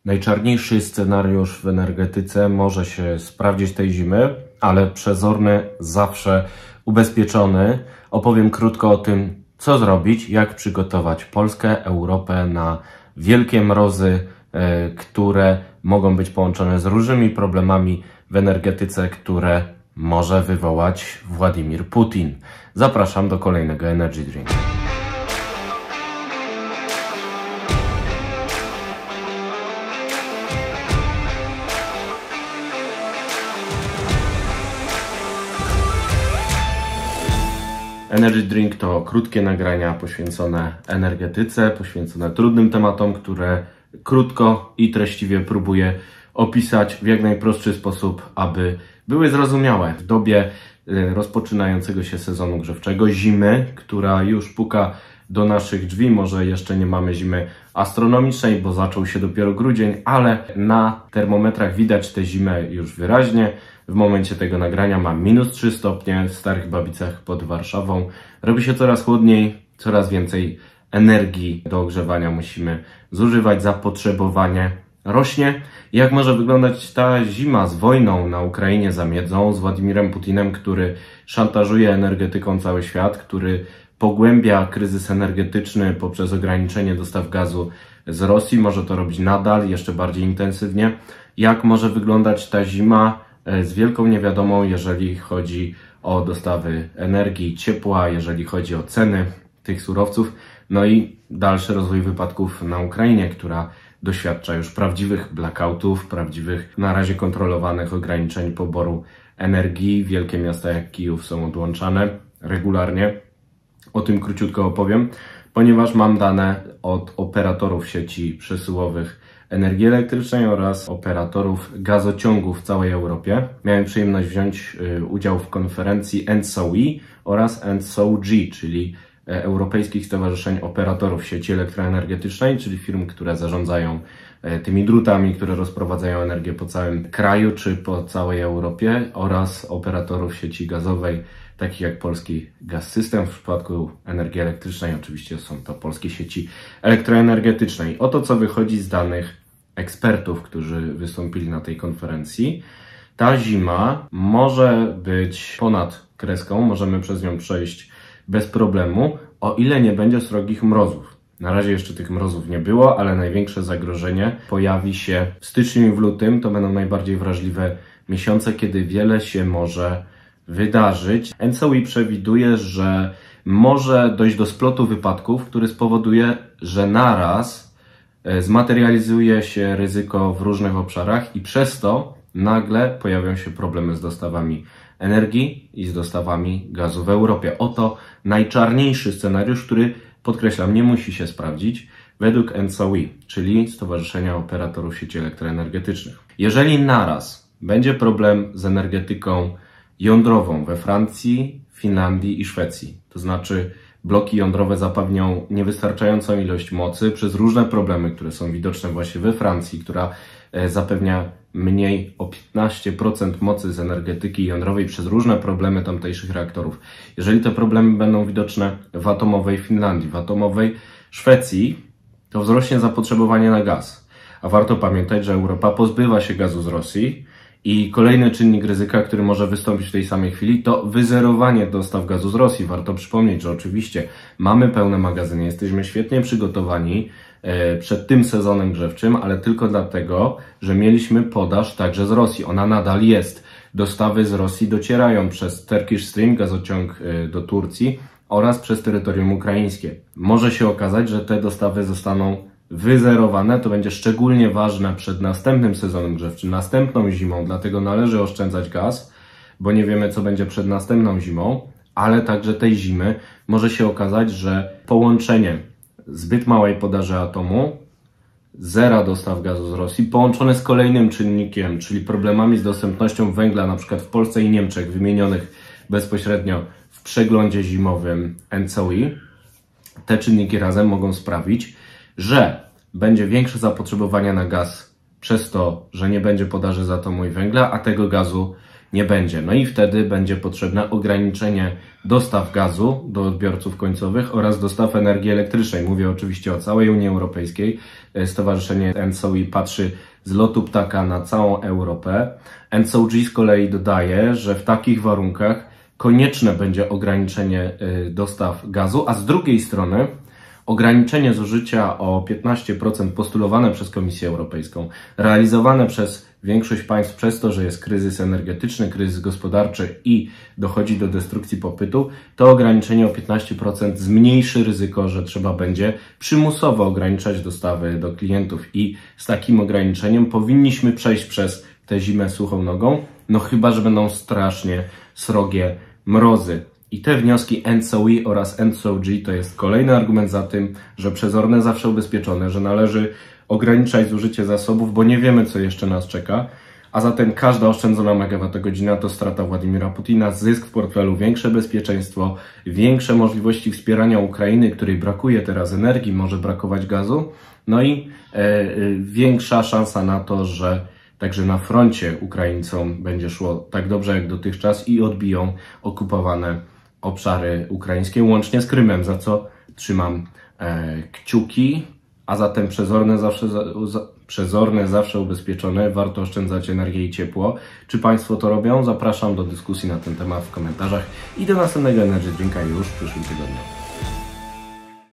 Najczarniejszy scenariusz w energetyce może się sprawdzić tej zimy, ale przezorny, zawsze ubezpieczony. Opowiem krótko o tym, co zrobić, jak przygotować Polskę, Europę na wielkie mrozy, które mogą być połączone z różnymi problemami w energetyce, które może wywołać Władimir Putin. Zapraszam do kolejnego Energy Drink. Energy Drink to krótkie nagrania poświęcone energetyce, poświęcone trudnym tematom, które krótko i treściwie próbuję opisać w jak najprostszy sposób, aby były zrozumiałe. W dobie rozpoczynającego się sezonu grzewczego, zimy, która już puka do naszych drzwi, może jeszcze nie mamy zimy astronomicznej, bo zaczął się dopiero grudzień, ale na termometrach widać tę zimę już wyraźnie. W momencie tego nagrania mam -3 stopnie w Starych Babicach pod Warszawą. Robi się coraz chłodniej, coraz więcej energii do ogrzewania musimy zużywać, zapotrzebowanie rośnie. Jak może wyglądać ta zima z wojną na Ukrainie za miedzą, z Władimirem Putinem, który szantażuje energetyką cały świat, który pogłębia kryzys energetyczny poprzez ograniczenie dostaw gazu z Rosji, może to robić nadal, jeszcze bardziej intensywnie. Jak może wyglądać ta zima z wielką niewiadomą, jeżeli chodzi o dostawy energii, ciepła, jeżeli chodzi o ceny tych surowców, no i dalszy rozwój wypadków na Ukrainie, która doświadcza już prawdziwych blackoutów, prawdziwych, na razie kontrolowanych ograniczeń poboru energii. Wielkie miasta jak Kijów są odłączane regularnie. O tym króciutko opowiem, ponieważ mam dane od operatorów sieci przesyłowych energii elektrycznej oraz operatorów gazociągów w całej Europie. Miałem przyjemność wziąć udział w konferencji ENTSO-E oraz ENTSO-G, czyli Europejskich Stowarzyszeń Operatorów Sieci Elektroenergetycznej, czyli firm, które zarządzają tymi drutami, które rozprowadzają energię po całym kraju czy po całej Europie, oraz operatorów sieci gazowej, takich jak Polski Gaz System. W przypadku energii elektrycznej oczywiście są to polskie sieci elektroenergetycznej. Oto co wychodzi z danych ekspertów, którzy wystąpili na tej konferencji. Ta zima może być ponad kreską, możemy przez nią przejść bez problemu, o ile nie będzie srogich mrozów. Na razie jeszcze tych mrozów nie było, ale największe zagrożenie pojawi się w styczniu i w lutym. To będą najbardziej wrażliwe miesiące, kiedy wiele się może wydarzyć. ENTSO-E przewiduje, że może dojść do splotu wypadków, który spowoduje, że naraz zmaterializuje się ryzyko w różnych obszarach i przez to nagle pojawią się problemy z dostawami energii i z dostawami gazu w Europie. Oto najczarniejszy scenariusz, który, podkreślam, nie musi się sprawdzić według ENTSO-E, czyli Stowarzyszenia Operatorów Sieci Elektroenergetycznych. Jeżeli naraz będzie problem z energetyką jądrową we Francji, Finlandii i Szwecji, to znaczy bloki jądrowe zapewnią niewystarczającą ilość mocy przez różne problemy, które są widoczne właśnie we Francji, która zapewnia mniej o 15% mocy z energetyki jądrowej przez różne problemy tamtejszych reaktorów. Jeżeli te problemy będą widoczne w atomowej Finlandii, w atomowej Szwecji, to wzrośnie zapotrzebowanie na gaz. A warto pamiętać, że Europa pozbywa się gazu z Rosji i kolejny czynnik ryzyka, który może wystąpić w tej samej chwili, to wyzerowanie dostaw gazu z Rosji. Warto przypomnieć, że oczywiście mamy pełne magazyny, jesteśmy świetnie przygotowani przed tym sezonem grzewczym, ale tylko dlatego, że mieliśmy podaż także z Rosji. Ona nadal jest. Dostawy z Rosji docierają przez Turkish Stream, gazociąg do Turcji, oraz przez terytorium ukraińskie. Może się okazać, że te dostawy zostaną wyzerowane. To będzie szczególnie ważne przed następnym sezonem grzewczym, następną zimą, dlatego należy oszczędzać gaz, bo nie wiemy, co będzie przed następną zimą, ale także tej zimy może się okazać, że połączenie zbyt małej podaży atomu, zera dostaw gazu z Rosji, połączone z kolejnym czynnikiem, czyli problemami z dostępnością węgla, na przykład w Polsce i Niemczech, wymienionych bezpośrednio w przeglądzie zimowym ENTSO-E, te czynniki razem mogą sprawić, że będzie większe zapotrzebowanie na gaz przez to, że nie będzie podaży z atomu i węgla, a tego gazu nie będzie. No i wtedy będzie potrzebne ograniczenie dostaw gazu do odbiorców końcowych oraz dostaw energii elektrycznej. Mówię oczywiście o całej Unii Europejskiej. Stowarzyszenie ENTSO-E patrzy z lotu ptaka na całą Europę. ENTSO-G z kolei dodaje, że w takich warunkach konieczne będzie ograniczenie dostaw gazu, a z drugiej strony ograniczenie zużycia o 15% postulowane przez Komisję Europejską, realizowane przez większość państw przez to, że jest kryzys energetyczny, kryzys gospodarczy i dochodzi do destrukcji popytu, to ograniczenie o 15% zmniejszy ryzyko, że trzeba będzie przymusowo ograniczać dostawy do klientów i z takim ograniczeniem powinniśmy przejść przez tę zimę suchą nogą, no chyba że będą strasznie srogie mrozy. I te wnioski ENTSO-E oraz ENTSO-G to jest kolejny argument za tym, że przezorne zawsze ubezpieczone, że należy ograniczać zużycie zasobów, bo nie wiemy, co jeszcze nas czeka, a zatem każda oszczędzona megawattogodzina to strata Władimira Putina, zysk w portfelu, większe bezpieczeństwo, większe możliwości wspierania Ukrainy, której brakuje teraz energii, może brakować gazu, no i większa szansa na to, że także na froncie Ukraińcom będzie szło tak dobrze jak dotychczas i odbiją okupowane obszary ukraińskie, łącznie z Krymem, za co trzymam kciuki, a zatem przezorne, zawsze ubezpieczone, warto oszczędzać energię i ciepło. Czy Państwo to robią? Zapraszam do dyskusji na ten temat w komentarzach i do następnego Energy Drinka już w przyszłym tygodniu.